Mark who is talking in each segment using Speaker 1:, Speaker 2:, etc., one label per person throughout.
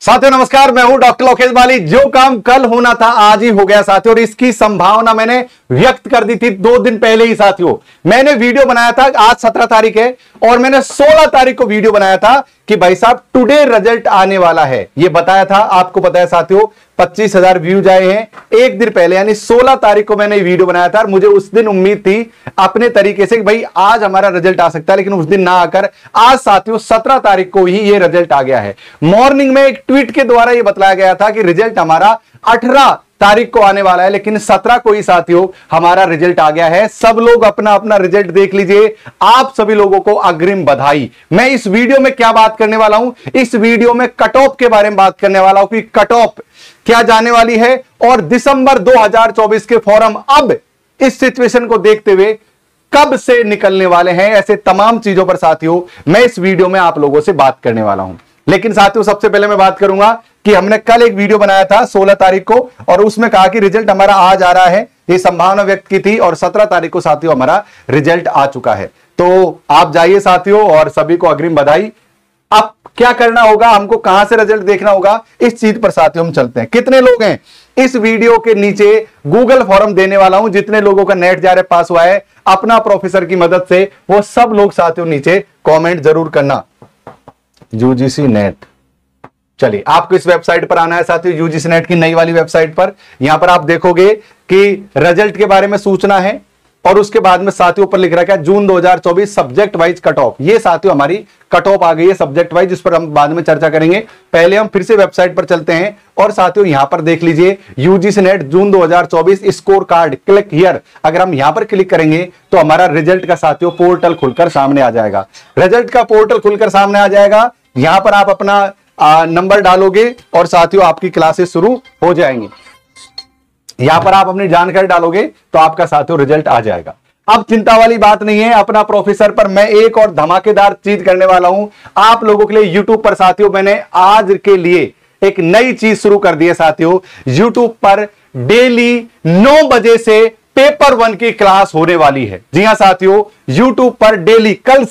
Speaker 1: साथियों नमस्कार, मैं हूं डॉक्टर लोकेश बाली। जो काम कल होना था आज ही हो गया साथियों, और इसकी संभावना मैंने व्यक्त कर दी थी 2 दिन पहले ही साथियों। मैंने वीडियो बनाया था, आज 17 तारीख है और मैंने 16 तारीख को वीडियो बनाया था कि भाई साहब टुडे रिजल्ट आने वाला है, ये बताया था। आपको पता है साथियों 25,000 व्यूज आए हैं एक दिन पहले, यानी 16 तारीख को मैंने वीडियो बनाया था। और मुझे उस दिन उम्मीद थी अपने तरीके से कि भाई आज हमारा रिजल्ट आ सकता है, लेकिन उस दिन ना आकर आज साथियों 17 तारीख को ही ये रिजल्ट आ गया है। मॉर्निंग में एक ट्वीट के द्वारा ये बताया गया था कि रिजल्ट हमारा 18 तारीख को आने वाला है, लेकिन 17 को ही साथियों हमारा रिजल्ट आ गया है। सब लोग अपना अपना रिजल्ट देख लीजिए। आप सभी लोगों को अग्रिम बधाई। मैं इस वीडियो में क्या बात करने वाला हूं, इस वीडियो में कट ऑफ के बारे में बात करने वाला हूं कि कट ऑफ क्या जाने वाली है और दिसंबर 2024 के फॉर्म अब इस सिचुएशन को देखते हुए कब से निकलने वाले हैं, ऐसे तमाम चीजों पर साथियों मैं इस वीडियो में आप लोगों से बात करने वाला हूं। लेकिन साथियों सबसे पहले मैं बात करूंगा कि हमने कल एक वीडियो बनाया था 16 तारीख को और उसमें कहा कि रिजल्ट हमारा आज आ रहा है, ये संभावना व्यक्त की थी और 17 तारीख को साथियों हमारा रिजल्ट आ चुका है। तो आप जाइए साथियों और सभी को अग्रिम बधाई। अब क्या करना होगा, हमको कहां से रिजल्ट देखना होगा, इस चीज पर साथियों हम चलते हैं। कितने लोग हैं इस वीडियो के नीचे गूगल फॉर्म देने वाला हूं, जितने लोगों का नेट जा रहे पास हुआ है अपना प्रोफेसर की मदद से, वो सब लोग साथियों नीचे कॉमेंट जरूर करना। यूजीसी नेट, चलिए आपको इस वेबसाइट पर आना है साथियों, यूजीसी नेट की नई वाली वेबसाइट पर। यहां पर आप देखोगे कि रिजल्ट के बारे में सूचना है और उसके बाद में साथियों ऊपर लिख रखा है June 2024 subject wise cut off. ये साथियों हमारी कट ऑफ आ गई है सब्जेक्ट वाइज, जिस पर हम बाद में चर्चा करेंगे। पहले हम फिर से वेबसाइट पर चलते हैं और साथियों यहां पर देख लीजिए UGC NET June 2024 score card, click here. अगर हम यहां पर क्लिक करेंगे तो हमारा रिजल्ट का साथियों पोर्टल खुलकर सामने आ जाएगा। रिजल्ट का पोर्टल खुलकर सामने आ जाएगा। यहां पर आप अपना नंबर डालोगे और साथियों आपकी क्लासेस शुरू हो जाएंगी। यहां पर आप अपनी जानकारी डालोगे तो आपका साथियों रिजल्ट आ जाएगा। अब चिंता वाली बात नहीं है, अपना प्रोफेसर पर मैं एक और धमाकेदार चीज करने वाला हूं आप लोगों के लिए। यूट्यूब पर साथियों मैंने आज के लिए एक नई चीज शुरू कर दी है साथियों। यूट्यूब पर डेली 9 बजे से पेपर 1 की क्लास होने वाली है। जी हां साथियों, यूट्यूब पर डेली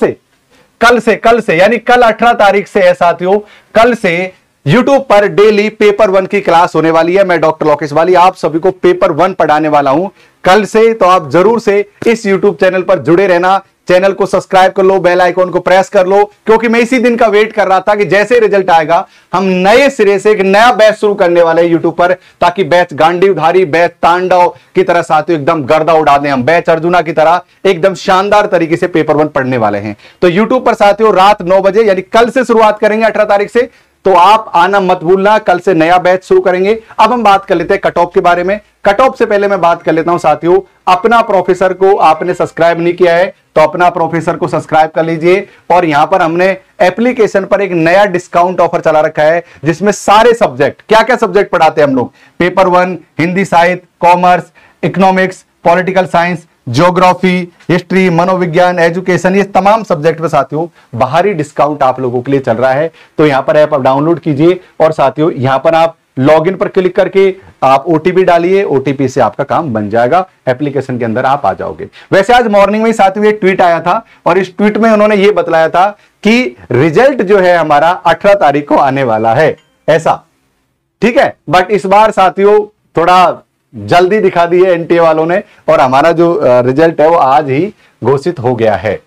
Speaker 1: कल से यानी कल 18 तारीख से है साथियों, कल से YouTube पर डेली पेपर 1 की क्लास होने वाली है। मैं डॉक्टर लोकेश बाली आप सभी को पेपर 1 पढ़ाने वाला हूं कल से। तो आप जरूर से इस YouTube चैनल पर जुड़े रहना। चैनल को सब्सक्राइब कर लो, बेल आइकॉन को प्रेस कर लो, क्योंकि मैं इसी दिन का वेट कर रहा था कि जैसे रिजल्ट आएगा हम नए सिरे से एक नया बैच शुरू करने वाले हैं यूट्यूब पर, ताकि बैच गांडीवधारी, बैच तांडव की तरह साथियों एकदम गर्दा उड़ा दें हम। बैच अर्जुना की तरह एकदम शानदार तरीके से पेपर 1 पढ़ने वाले हैं। तो यूट्यूब पर साथियों रात 9 बजे यानी कल से शुरुआत करेंगे 18 तारीख से, तो आप आना मत भूलना। कल से नया बैच शुरू करेंगे। अब हम बात कर लेते हैं कट ऑफ के बारे में। कट ऑफ से पहले मैं बात कर लेता हूं साथियों, अपना प्रोफेसर को आपने सब्सक्राइब नहीं किया है तो अपना प्रोफेसर को सब्सक्राइब कर लीजिए। और यहां पर हमने एप्लीकेशन पर एक नया डिस्काउंट ऑफर चला रखा है, जिसमें सारे सब्जेक्ट, क्या क्या सब्जेक्ट पढ़ाते हैं हम लोग, पेपर 1 हिंदी, साहित्य, commerce, economics, political science, geography, history, मनोविज्ञान, एजुकेशन, ये तमाम सब्जेक्ट में साथियों बाहरी डिस्काउंट आप लोगों के लिए चल रहा है। तो यहां पर ऐप डाउनलोड कीजिए और साथियों यहां पर आप लॉगिन पर क्लिक करके आप ओटीपी डालिए, ओटीपी से आपका काम बन जाएगा, एप्लीकेशन के अंदर आप आ जाओगे। वैसे आज मॉर्निंग में साथियों एक ट्वीट आया था और इस ट्वीट में उन्होंने ये बतलाया था कि रिजल्ट जो है हमारा 18 तारीख को आने वाला है, ऐसा ठीक है। बट इस बार साथियों थोड़ा जल्दी दिखा दी है एनटीए वालों ने और हमारा जो रिजल्ट है वो आज ही घोषित हो गया है।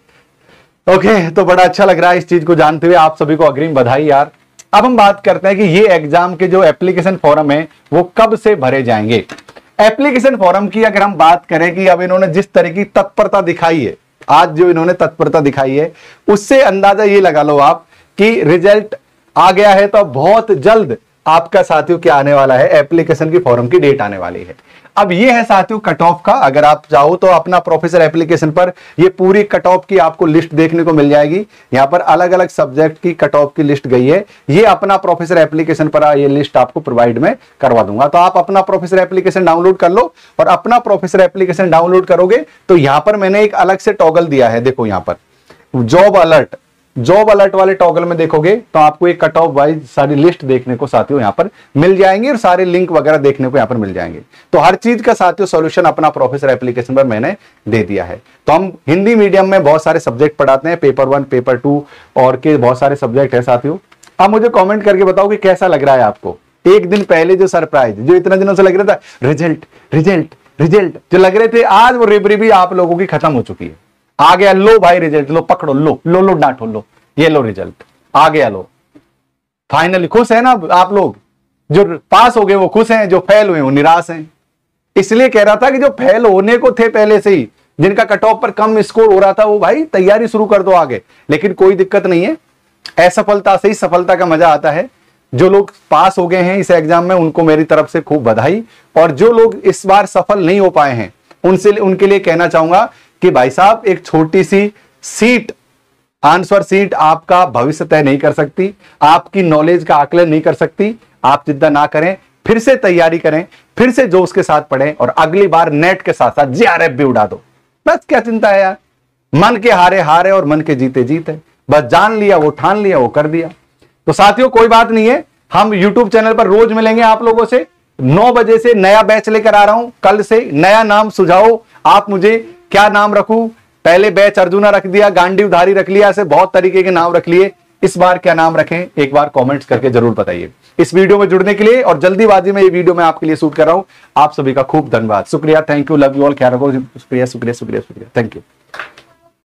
Speaker 1: ओके, तो बड़ा अच्छा लग रहा है इस चीज को जानते हुए। आप सभी को अग्रिम बधाई यार। अब हम बात करते हैं कि ये एग्जाम के जो एप्लीकेशन फॉर्म है वो कब से भरे जाएंगे। एप्लीकेशन फॉर्म की अगर हम बात करें कि अब इन्होंने जिस तरह की तत्परता दिखाई है, आज जो इन्होंने तत्परता दिखाई है, उससे अंदाजा ये लगा लो आप कि रिजल्ट आ गया है तो बहुत जल्द आपका साथियों क्या आने वाला है, एप्लीकेशन की फॉर्म की डेट आने वाली है। अब ये है साथियों कट ऑफ का। अगर आप चाहो तो अपना प्रोफेसर एप्लीकेशन पर ये पूरी कट ऑफ की आपको लिस्ट देखने को मिल जाएगी। यहां पर अलग अलग सब्जेक्ट की कट ऑफ की लिस्ट गई है। ये अपना प्रोफेसर एप्लीकेशन पर ये लिस्ट आपको प्रोवाइड में करवा दूंगा। तो आप अपना प्रोफेसर एप्लीकेशन डाउनलोड कर लो और अपना प्रोफेसर एप्लीकेशन डाउनलोड करोगे तो यहां पर मैंने एक अलग से टॉगल दिया है। देखो यहां पर जॉब अलर्ट वाले टॉगल में देखोगे तो आपको एक कट ऑफ वाइज सारी लिस्ट देखने को साथियों यहां पर मिल जाएंगे और सारे लिंक वगैरह देखने को यहां पर मिल जाएंगे। तो हर चीज का साथियों सॉल्यूशन अपना प्रोफेसर एप्लीकेशन पर मैंने दे दिया है। तो हम हिंदी मीडियम में बहुत सारे सब्जेक्ट पढ़ाते हैं, पेपर 1 पेपर 2 और के बहुत सारे सब्जेक्ट है साथियों। अब मुझे कमेंट करके बताओ कि कैसा लग रहा है आपको। एक दिन पहले जो सरप्राइज, जो इतना दिनों से लग रहा था रिजल्ट रिजल्ट रिजल्ट जो लग रहे थे, आज वो रिबरी भी आप लोगों की खत्म हो चुकी है। आ गया, लो भाई रिजल्ट, लो पकड़ो, लो लो लो डांटो, लो ये लो रिजल्ट आ गया, लो फाइनली। खुश है ना आप लोग? जो पास हो गए वो खुश हैं, जो फेल हुए वो निराश हैं। इसलिए कह रहा था कि जो फेल होने को थे पहले से ही, जिनका कट ऑफ पर कम स्कोर हो रहा था, वो भाई तैयारी शुरू कर दो आगे। लेकिन कोई दिक्कत नहीं है, असफलता से ही सफलता का मजा आता है। जो लोग पास हो गए हैं इस एग्जाम में, उनको मेरी तरफ से खूब बधाई। और जो लोग इस बार सफल नहीं हो पाए हैं, उनके लिए कहना चाहूंगा कि भाई साहब, एक छोटी सी सीट, आंसर सीट आपका भविष्य तय नहीं कर सकती, आपकी नॉलेज का आकलन नहीं कर सकती। आप चिंता ना करें, फिर से तैयारी करें, फिर से जोश के साथ पढ़ें और अगली बार नेट के साथ साथ जेआरएफ भी उड़ा दो। बस क्या चिंता है यार, मन के हारे हारे और मन के जीते जीते। बस जान लिया वो, ठान लिया वो, कर दिया। तो साथियों कोई बात नहीं है, हम YouTube चैनल पर रोज मिलेंगे आप लोगों से। 9 बजे से नया बैच लेकर आ रहा हूं। कल से नया नाम सुझाओ, आप मुझे क्या नाम रखूं। पहले बैच अर्जुना रख दिया, गांडी उधारी रख लिया, ऐसे बहुत तरीके के नाम रख लिए। इस बार क्या नाम रखें, एक बार कमेंट्स करके जरूर बताइए। इस वीडियो में जुड़ने के लिए और जल्दीबाजी में ये वीडियो मैं आपके लिए शूट कर रहा हूं। आप सभी का खूब धन्यवाद, शुक्रिया, thank you, love you all, ख्याल रखो। शुक्रिया शुक्रिया शुक्रिया शुक्रिया, थैंक यू।